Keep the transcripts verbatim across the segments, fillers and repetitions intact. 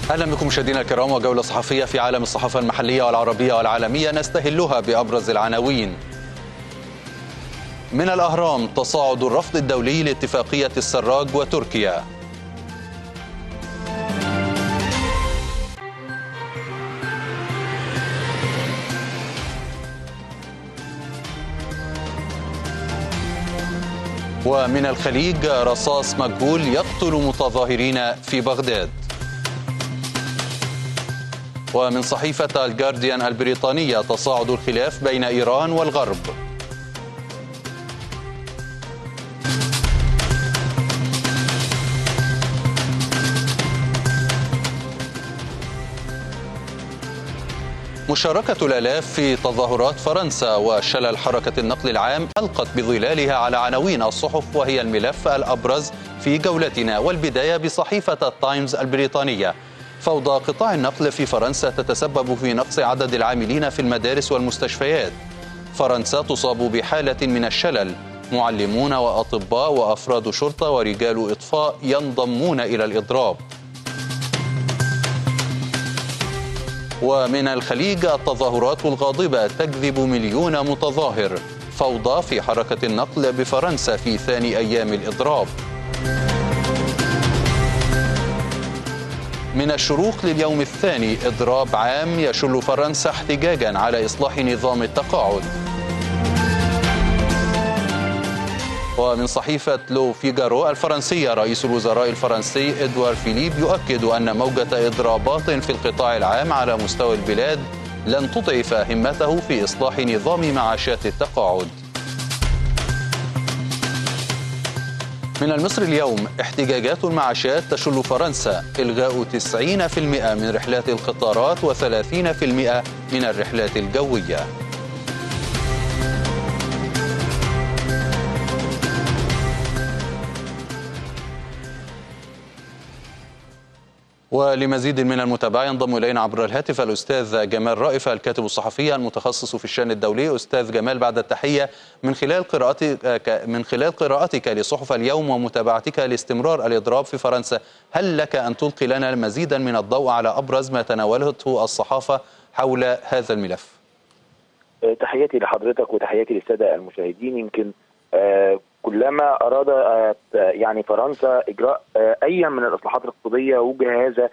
أهلا بكم مشاهدينا الكرام وجولة صحفية في عالم الصحافة المحلية والعربية والعالمية، نستهلها بأبرز العناوين. من الأهرام: تصاعد الرفض الدولي لاتفاقية السراج وتركيا. ومن الخليج: رصاص مجهول يقتل متظاهرين في بغداد. ومن صحيفة الجارديان البريطانية: تصاعد الخلاف بين إيران والغرب. مشاركة الآلاف في تظاهرات فرنسا وشلل حركة النقل العام ألقت بظلالها على عناوين الصحف، وهي الملف الأبرز في جولتنا، والبداية بصحيفة التايمز البريطانية. فوضى قطاع النقل في فرنسا تتسبب في نقص عدد العاملين في المدارس والمستشفيات. فرنسا تصاب بحالة من الشلل، معلمون وأطباء وأفراد شرطة ورجال إطفاء ينضمون إلى الإضراب. ومن الخليج: التظاهرات الغاضبة تجذب مليون متظاهر. فوضى في حركة النقل بفرنسا في ثاني أيام الإضراب. من الشروق لليوم الثاني: إضراب عام يشل فرنسا احتجاجا على إصلاح نظام التقاعد. ومن صحيفة لو فيغارو الفرنسية: رئيس الوزراء الفرنسي إدوار فيليب يؤكد أن موجة إضرابات في القطاع العام على مستوى البلاد لن تضعف همته في إصلاح نظام معاشات التقاعد. من المصري اليوم: احتجاجات المعاشات تشل فرنسا، إلغاء تسعين بالمئة من رحلات القطارات وثلاثين بالمئة من الرحلات الجوية. ولمزيد من المتابعة ينضم إلينا عبر الهاتف الأستاذ جمال رائفة، الكاتب الصحفي المتخصص في الشأن الدولي. أستاذ جمال، بعد التحية، من خلال قراءتك من خلال قراءتك لصحف اليوم ومتابعتك لاستمرار الإضراب في فرنسا، هل لك أن تلقي لنا مزيدا من الضوء على أبرز ما تناولته الصحافة حول هذا الملف؟ تحياتي لحضرتك وتحياتي للسادة المشاهدين. يمكن آه كلما أراد آه يعني فرنسا إجراء آه أي من الإصلاحات الاقتصادية وجه هذا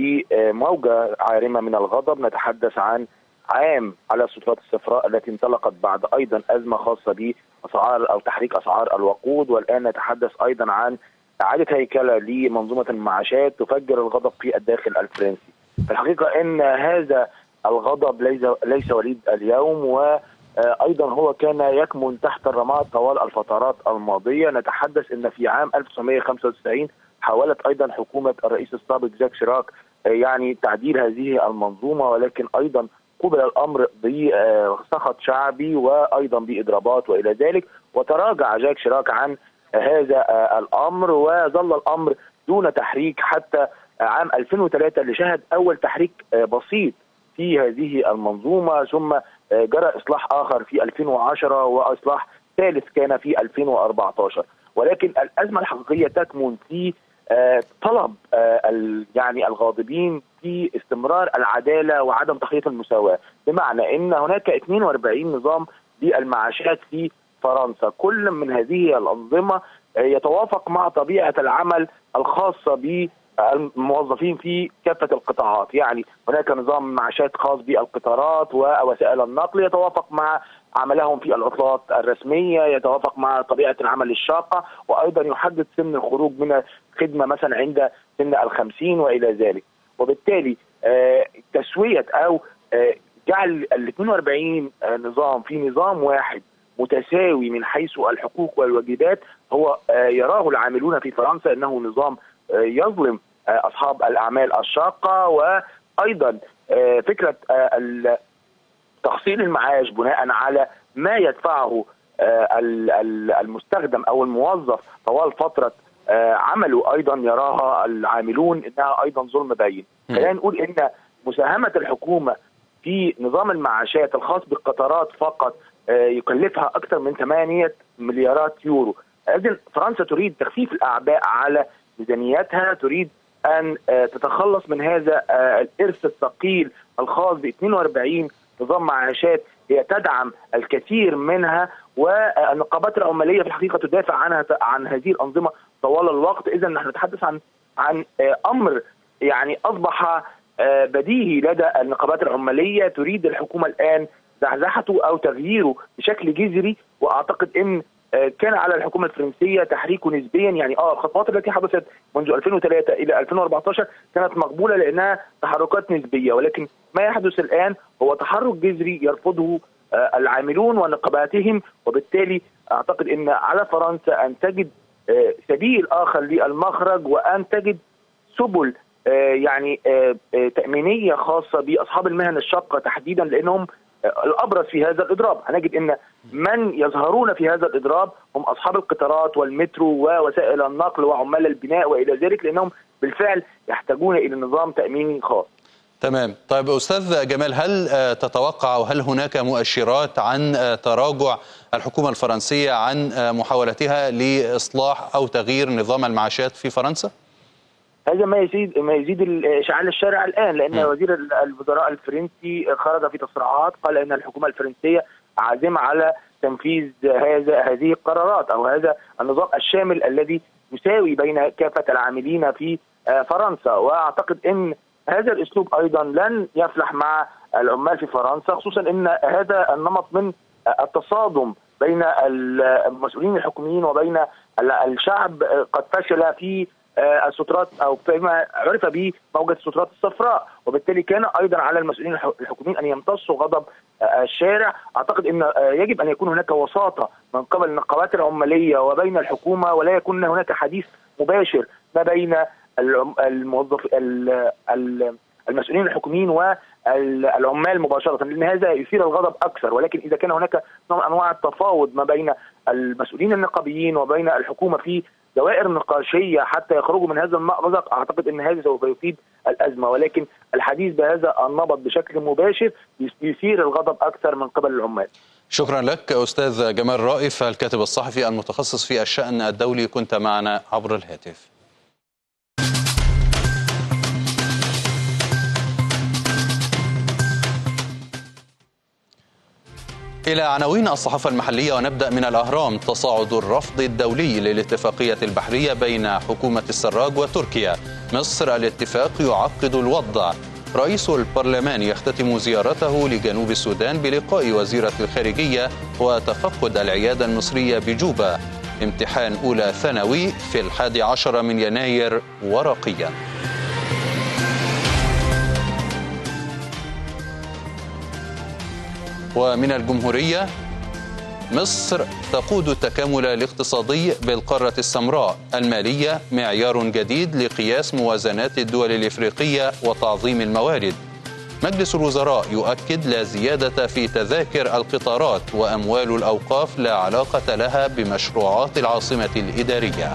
بموجة عارمة من الغضب. نتحدث عن عام على السترات الصفراء التي انطلقت بعد أيضا أزمة خاصة بأسعار أو تحريك أسعار الوقود، والآن نتحدث أيضا عن إعادة هيكلة لمنظومة المعاشات تفجر الغضب في الداخل الفرنسي. في الحقيقة أن هذا الغضب ليس ليس وليد اليوم، وأيضا هو كان يكمن تحت الرماد طوال الفترات الماضية. نتحدث أن في عام ألف وتسعمائة وخمسة وتسعين حاولت أيضا حكومة الرئيس السابق جاك شيراك يعني تعديل هذه المنظومة، ولكن أيضا قبل الأمر بسخط شعبي وأيضا بإضرابات وإلى ذلك، وتراجع جاك شيراك عن هذا الأمر، وظل الأمر دون تحريك حتى عام ألفين وثلاثة اللي شهد أول تحريك بسيط في هذه المنظومة، ثم جرى إصلاح آخر في ألفين وعشرة وإصلاح ثالث كان في ألفين وأربعة عشر. ولكن الأزمة الحقيقية تكمن في طلب يعني الغاضبين في استمرار العدالة وعدم تخطيط المساواة، بمعنى أن هناك اثنين وأربعين نظام للمعاشات في فرنسا، كل من هذه الأنظمة يتوافق مع طبيعة العمل الخاصة ب الموظفين في كافة القطاعات. يعني هناك نظام معاشات خاص بالقطارات ووسائل النقل يتوافق مع عملهم في العطلات الرسمية، يتوافق مع طبيعة العمل الشاقة، وأيضا يحدد سن الخروج من الخدمة مثلا عند سن الخمسين وإلى ذلك. وبالتالي تسوية أو جعل ال اثنين وأربعين نظام في نظام واحد متساوي من حيث الحقوق والواجبات هو يراه العاملون في فرنسا أنه نظام يظلم أصحاب الأعمال الشاقة. وأيضا فكرة تخصيص المعاش بناء على ما يدفعه المستخدم أو الموظف طوال فترة عمله أيضا يراها العاملون أنها أيضا ظلم باين. خلينا نقول أن مساهمة الحكومة في نظام المعاشات الخاص بالقطارات فقط يكلفها أكثر من ثمانية مليارات يورو. إذن فرنسا تريد تخفيف الأعباء على ميزانيتها، تريد أن تتخلص من هذا الإرث الثقيل الخاص ب اثنين وأربعين نظام معاشات هي تدعم الكثير منها، والنقابات العمالية في الحقيقة تدافع عنها عن هذه الأنظمة طوال الوقت. إذا نحن نتحدث عن عن أمر يعني أصبح بديهي لدى النقابات العمالية، تريد الحكومة الآن زحزحته أو تغييره بشكل جذري. وأعتقد أن كان على الحكومة الفرنسية تحريكه نسبيا، يعني اه الخطوات التي حدثت منذ ألفين وثلاثة إلى ألفين وأربعة عشر كانت مقبولة لأنها تحركات نسبية، ولكن ما يحدث الآن هو تحرك جذري يرفضه العاملون ونقاباتهم. وبالتالي أعتقد أن على فرنسا أن تجد سبيل آخر للمخرج، وأن تجد سبل يعني تأمينية خاصة بأصحاب المهن الشاقة تحديدا، لأنهم الأبرز في هذا الإضراب. هنجد أن من يظهرون في هذا الإضراب هم أصحاب القطارات والمترو ووسائل النقل وعمال البناء وإلى ذلك، لأنهم بالفعل يحتاجون إلى نظام تأميني خاص. تمام. طيب أستاذ جمال، هل تتوقع وهل هناك مؤشرات عن تراجع الحكومة الفرنسية عن محاولتها لإصلاح أو تغيير نظام المعاشات في فرنسا؟ هذا ما يزيد ما يزيد اشعال الشارع الان، لان م. وزير الوزراء الفرنسي خرج في تصريحات قال ان الحكومه الفرنسيه عازمه على تنفيذ هذا هذه القرارات او هذا النظام الشامل الذي يساوي بين كافه العاملين في فرنسا. واعتقد ان هذا الاسلوب ايضا لن يفلح مع العمال في فرنسا، خصوصا ان هذا النمط من التصادم بين المسؤولين الحكوميين وبين الشعب قد فشل في السترات او فيما عرف به موجة السترات الصفراء، وبالتالي كان ايضا على المسؤولين الحكوميين ان يمتصوا غضب الشارع. اعتقد ان يجب ان يكون هناك وساطة من قبل النقابات العمالية وبين الحكومة، ولا يكون هناك حديث مباشر ما بين الموظف المسؤولين الحكوميين والعمال مباشرة، لان هذا يثير الغضب اكثر. ولكن اذا كان هناك نوع من انواع التفاوض ما بين المسؤولين النقابيين وبين الحكومة في دوائر نقاشية حتى يخرجوا من هذا المأزق، أعتقد أن هذا سوف يفيد الأزمة. ولكن الحديث بهذا النمط بشكل مباشر يثير الغضب أكثر من قبل العمال. شكرا لك أستاذ جمال رائف، الكاتب الصحفي المتخصص في الشأن الدولي، كنت معنا عبر الهاتف. إلى عناوين الصحافة المحلية، ونبدأ من الأهرام. تصاعد الرفض الدولي للاتفاقية البحرية بين حكومة السراج وتركيا. مصر الاتفاق يعقد الوضع. رئيس البرلمان يختتم زيارته لجنوب السودان بلقاء وزيرة الخارجية وتفقد العيادة المصرية بجوبا. امتحان أولى ثانوي في الحادي عشر من يناير ورقيا. ومن الجمهورية، مصر تقود التكامل الاقتصادي بالقارة السمراء. المالية معيار جديد لقياس موازنات الدول الإفريقية وتعظيم الموارد. مجلس الوزراء يؤكد لا زيادة في تذاكر القطارات، وأموال الأوقاف لا علاقة لها بمشروعات العاصمة الإدارية.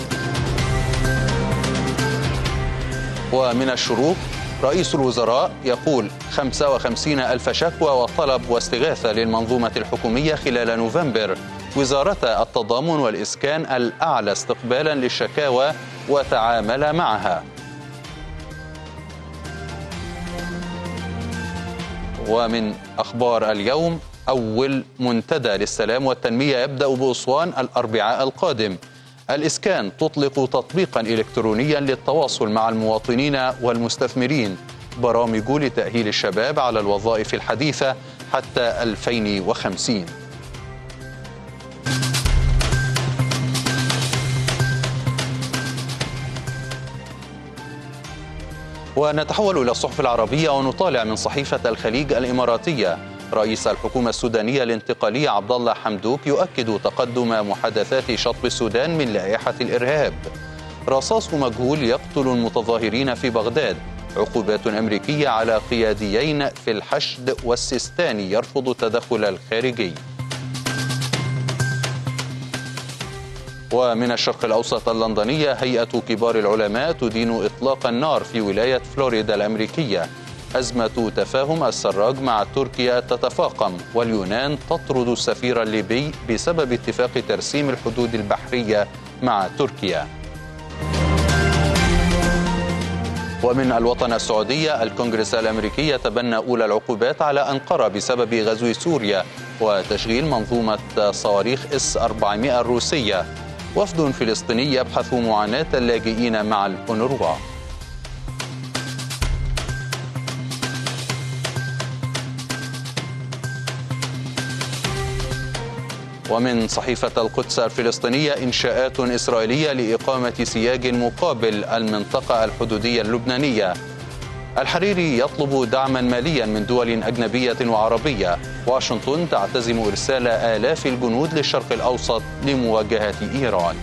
ومن الشروق، رئيس الوزراء يقول خمسة وخمسين ألف شكوى وطلب واستغاثة للمنظومة الحكومية خلال نوفمبر. وزارة التضامن والإسكان الأعلى استقبالا للشكاوى وتعامل معها. ومن أخبار اليوم، أول منتدى للسلام والتنمية يبدأ بأسوان الأربعاء القادم. الإسكان تطلق تطبيقا إلكترونيا للتواصل مع المواطنين والمستثمرين. برامج لتأهيل الشباب على الوظائف الحديثة حتى ألفين وخمسين. ونتحول إلى الصحف العربية ونطالع من صحيفة الخليج الإماراتية. رئيس الحكومة السودانية الانتقالية عبد الله حمدوك يؤكد تقدم محادثات شطب السودان من لائحة الإرهاب. رصاص مجهول يقتل المتظاهرين في بغداد. عقوبات أمريكية على قياديين في الحشد، والسيستاني يرفض التدخل الخارجي. ومن الشرق الأوسط اللندنية، هيئة كبار العلماء تدين إطلاق النار في ولاية فلوريدا الأمريكية. أزمة تفاهم السراج مع تركيا تتفاقم، واليونان تطرد السفير الليبي بسبب اتفاق ترسيم الحدود البحرية مع تركيا. ومن الوطن السعودي، الكونغرس الأمريكي يتبنى أولى العقوبات على أنقرة بسبب غزو سوريا وتشغيل منظومة صواريخ إس أربعمائة الروسية. وفد فلسطيني يبحث معاناة اللاجئين مع الأونروا. ومن صحيفة القدس الفلسطينية، إنشاءات إسرائيلية لإقامة سياج مقابل المنطقة الحدودية اللبنانية. الحريري يطلب دعما ماليا من دول أجنبية وعربية. واشنطن تعتزم إرسال آلاف الجنود للشرق الأوسط لمواجهة إيران.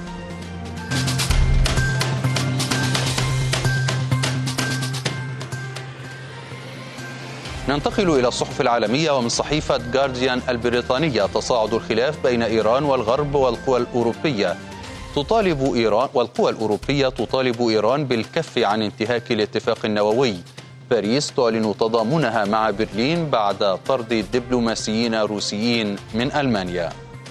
ننتقل إلى الصحف العالمية، ومن صحيفة جارديان البريطانية، تصاعد الخلاف بين إيران والغرب والقوى الأوروبية. تطالب إيران والقوى الأوروبية تطالب إيران بالكف عن انتهاك الاتفاق النووي. باريس تعلن تضامنها مع برلين بعد طرد دبلوماسيين روسيين من ألمانيا.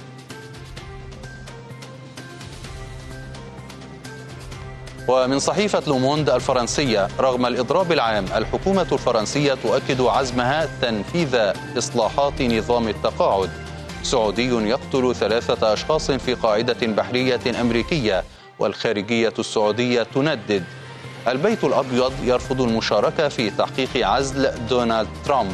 ومن صحيفة لوموند الفرنسية، رغم الإضراب العام، الحكومة الفرنسية تؤكد عزمها تنفيذ إصلاحات نظام التقاعد. سعودي يقتل ثلاثة أشخاص في قاعدة بحرية أمريكية، والخارجية السعودية تندد. البيت الأبيض يرفض المشاركة في تحقيق عزل دونالد ترامب.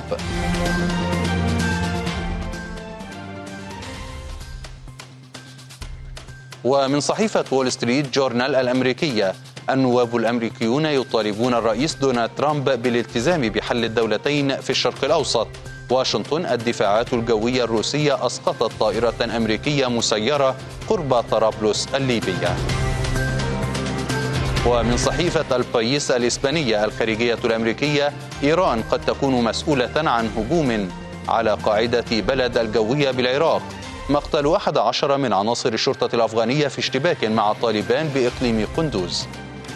ومن صحيفة وول ستريت جورنال الأمريكية، النواب الأمريكيون يطالبون الرئيس دونالد ترامب بالالتزام بحل الدولتين في الشرق الأوسط. واشنطن، الدفاعات الجوية الروسية أسقطت طائرة أمريكية مسيرة قرب طرابلس الليبية. ومن صحيفة البايس الإسبانية، الخارجية الأمريكية، إيران قد تكون مسؤولة عن هجوم على قاعدة بلد الجوية بالعراق. مقتل أحد عشر من عناصر الشرطة الأفغانية في اشتباك مع الطالبان بإقليم قندوز.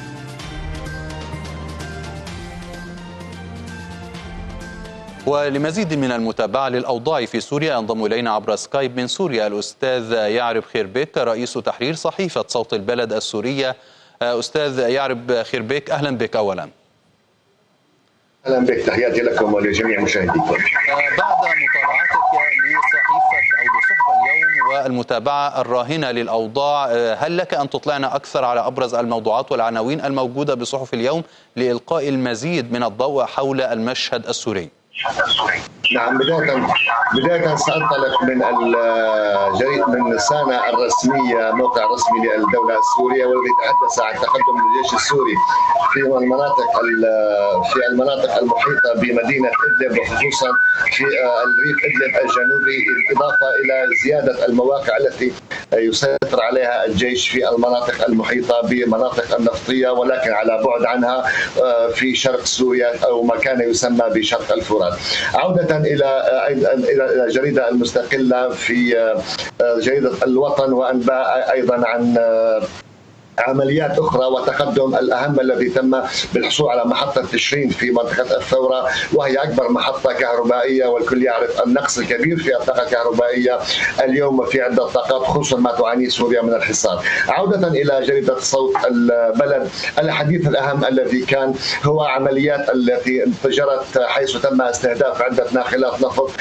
ولمزيد من المتابعة للأوضاع في سوريا، ينضم إلينا عبر سكايب من سوريا الأستاذ يعرب خيربيك، رئيس تحرير صحيفة صوت البلد السورية. أستاذ يعرب خيربيك، أهلا بك. أولا أهلا بك، تحياتي لكم ولجميع مشاهديكم. بعد متابعتك لصحيفة أو لصحف اليوم والمتابعة الراهنة للأوضاع، هل لك أن تطلعنا أكثر على أبرز الموضوعات والعناوين الموجودة بصحف اليوم لإلقاء المزيد من الضوء حول المشهد السوري؟ نعم، بداية بداية سأنطلق من الجريد من السانة الرسمية، موقع رسمي للدولة السورية، والذي تحدث عن تقدم الجيش السوري في المناطق في المناطق المحيطة بمدينة إدلب، وخصوصا في الريف إدلب الجنوبي، بالإضافة إلى زيادة المواقع التي يسيطر عليها الجيش في المناطق المحيطة بمناطق النفطية، ولكن على بعد عنها في شرق سوريا أو ما كان يسمى بشرق الفرات. عودة إلى إلى الجريدة المستقلة، في جريدة الوطن وأنباء أيضا عن عمليات أخرى وتقدم الأهم الذي تم بالحصول على محطة تشرين في منطقة الثورة، وهي أكبر محطة كهربائية، والكل يعرف النقص الكبير في الطاقة الكهربائية اليوم في عدة طاقات، خصوصا ما تعانيه سوريا من الحصار. عودة إلى جريدة صوت البلد، الحديث الأهم الذي كان هو عمليات التي جرت حيث تم استهداف عدة ناقلات نفط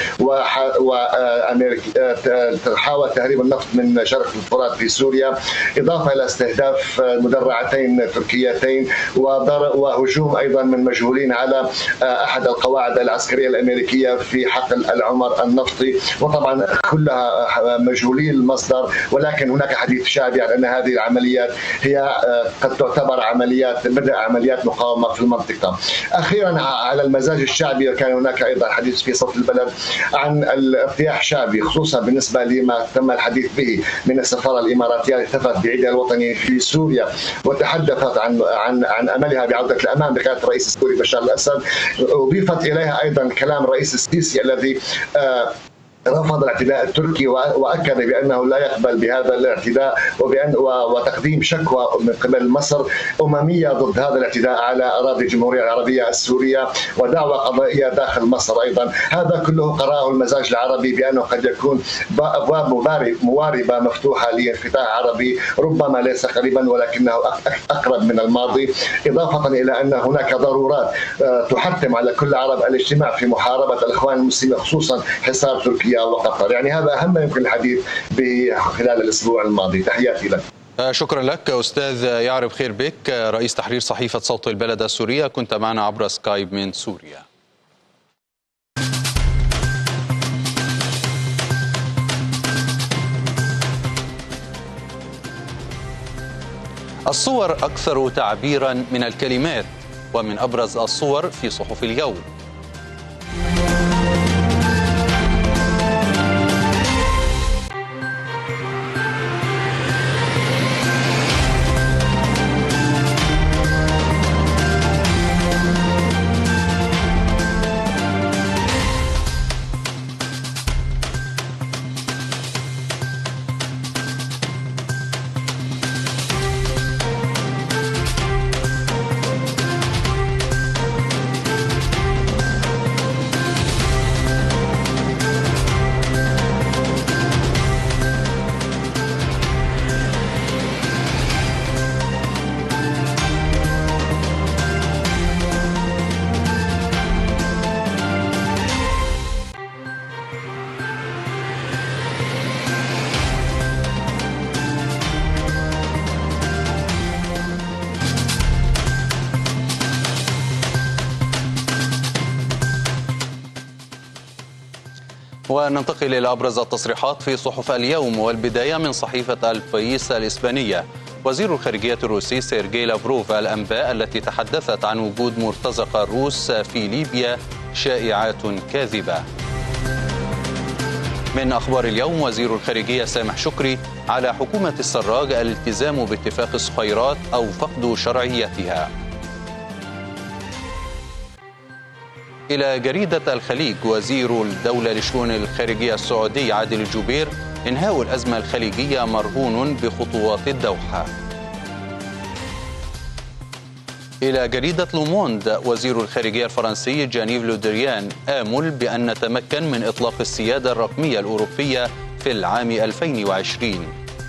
وحاول تهريب النفط من شرق الفرات في سوريا، إضافة إلى استهداف مدرعتين تركيتين وهجوم ايضا من مجهولين على احد القواعد العسكريه الامريكيه في حقل العمر النفطي، وطبعا كلها مجهولي المصدر، ولكن هناك حديث شعبي عن ان هذه العمليات هي قد تعتبر عمليات بدء عمليات مقاومه في المنطقه. اخيرا على المزاج الشعبي، كان هناك ايضا حديث في صوت البلد عن الارتياح الشعبي، خصوصا بالنسبه لما تم الحديث به من السفاره الاماراتيه التي احتفلت بعيدها الوطني في سوريا، وتحدثت عن عن عن املها بعوده الامام بقياده الرئيس السوري بشار الاسد. اضيفت اليها ايضا كلام الرئيس السيسي الذي رفض الاعتداء التركي وأكد بأنه لا يقبل بهذا الاعتداء وبأن وتقديم شكوى من قبل مصر أممية ضد هذا الاعتداء على أراضي الجمهورية العربية السورية ودعوى قضائية داخل مصر أيضا. هذا كله قرأه المزاج العربي بأنه قد يكون أبواب مواربة مفتوحة لانفتاح عربي ربما ليس قريبا ولكنه أقرب من الماضي، إضافة إلى أن هناك ضرورات تحتم على كل العرب الاجتماع في محاربة الإخوان المسلمين خصوصا حصار تركيا وقطر. يعني هذا أهم ما يمكن الحديث به خلال الأسبوع الماضي. تحياتي لك. شكرا لك أستاذ يعرب خير بك، رئيس تحرير صحيفة صوت البلد السورية، كنت معنا عبر سكايب من سوريا. الصور أكثر تعبيرا من الكلمات، ومن أبرز الصور في صحف اليوم. وننتقل إلى أبرز التصريحات في صحف اليوم، والبداية من صحيفة البايس الإسبانية. وزير الخارجية الروسي سيرجي لافروف: الأنباء التي تحدثت عن وجود مرتزقة روس في ليبيا شائعات كاذبة. من أخبار اليوم: وزير الخارجية سامح شكري: على حكومة السراج الالتزام باتفاق الصخيرات أو فقد شرعيتها. إلى جريدة الخليج: وزير الدولة لشؤون الخارجية السعودي عادل الجبير: إنهاء الأزمة الخليجية مرهون بخطوات الدوحة. إلى جريدة لوموند: وزير الخارجية الفرنسي جانيف لودريان: آمل بأن نتمكن من إطلاق السيادة الرقمية الأوروبية في العام ألفين وعشرين.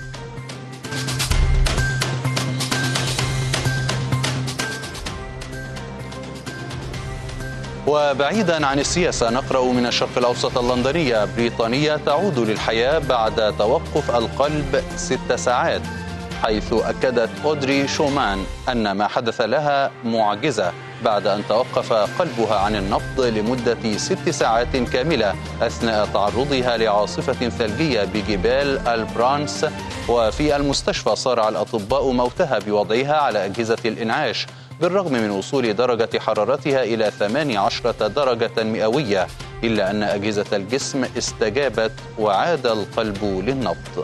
وبعيدا عن السياسة، نقرأ من الشرق الأوسط اللندنية: بريطانيا تعود للحياة بعد توقف القلب ست ساعات، حيث أكدت أودري شومان أن ما حدث لها معجزة بعد أن توقف قلبها عن النبض لمدة ست ساعات كاملة أثناء تعرضها لعاصفة ثلجية بجبال البرانس. وفي المستشفى صارع الأطباء موتها بوضعها على أجهزة الإنعاش بالرغم من وصول درجة حرارتها إلى ثمانية عشر درجة مئوية، إلا أن أجهزة الجسم استجابت وعاد القلب للنبض.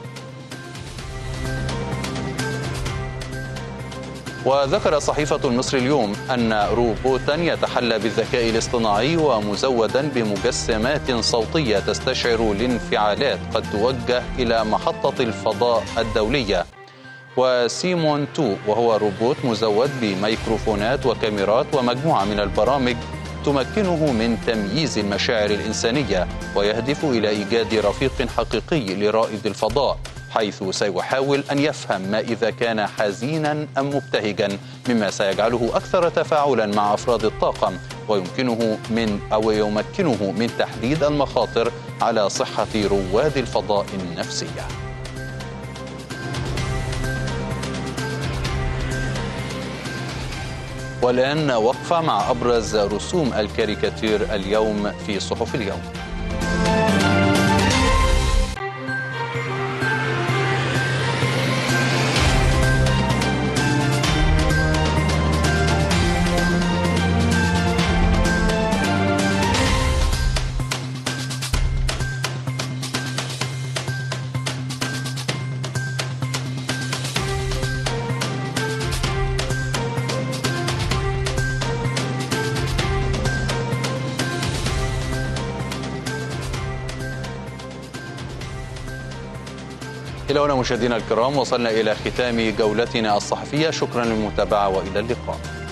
وذكر صحيفة المصري اليوم أن روبوتا يتحلى بالذكاء الاصطناعي ومزودا بمجسمات صوتية تستشعر الانفعالات قد توجه إلى محطة الفضاء الدولية. وسيمون اثنين وهو روبوت مزود بميكروفونات وكاميرات ومجموعة من البرامج تمكنه من تمييز المشاعر الإنسانية، ويهدف إلى إيجاد رفيق حقيقي لرائد الفضاء، حيث سيحاول أن يفهم ما إذا كان حزينا أم مبتهجا، مما سيجعله أكثر تفاعلا مع أفراد الطاقم ويمكنه من أو يمكنه من تحديد المخاطر على صحة رواد الفضاء النفسية. والآن وقفة مع أبرز رسوم الكاريكاتير اليوم في صحف اليوم. إلى هنا مشاهدينا الكرام وصلنا إلى ختام جولتنا الصحفية، شكرا للمتابعة وإلى اللقاء.